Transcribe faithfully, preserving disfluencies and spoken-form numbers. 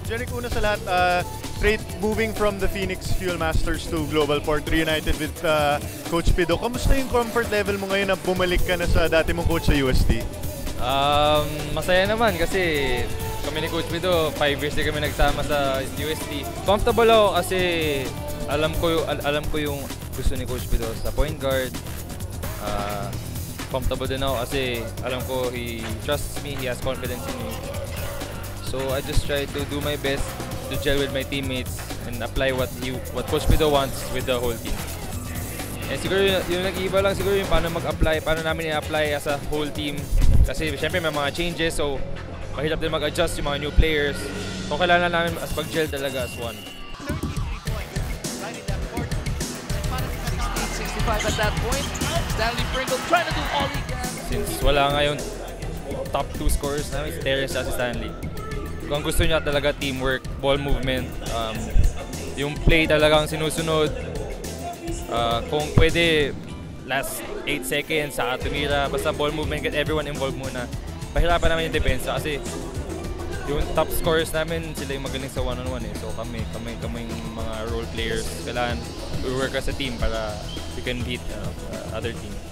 Jeric, una sa lahat, uh, straight moving from the Phoenix Fuel Masters to Global Port Reunited with uh, Coach Pido. Kamusta yung comfort level mo ngayon na bumalik ka na sa dati mong coach sa U S T? Um, masaya naman kasi kami ni Coach Pido, five years din kami nagsama sa U S T. Comfortable ako kasi alam ko, al alam ko yung gusto ni Coach Pido sa point guard. Uh, comfortable din ako kasi alam ko he trusts me, he has confidence in me. So I just try to do my best to gel with my teammates and apply what he, what Coach Pido wants with the whole team. And siguro yung, yung nag-iiba lang siguro yung paano mag-apply, paano namin i-apply as a whole team. Kasi syempre may mga changes, so mahirap din mag-adjust yung mga new players. Kung kailangan namin as pag-gel talaga as one. sixty-five at that point. Stanley Pringle trying to do all he can. Since wala ngayon top two scorers namin, si Terrence at si Stanley. Kung gusto niya talaga teamwork, ball movement, um, yung play talagang sinusunod. Uh, kung pwede, last eight seconds, saka tumira, basta ball movement, get everyone involved muna. Pahirapan namin yung depensa kasi yung top scorers namin, sila yung magaling sa one-on-one eh. So kami, kami, kami yung mga role players, kailangan we work as a team para we can beat uh, other team.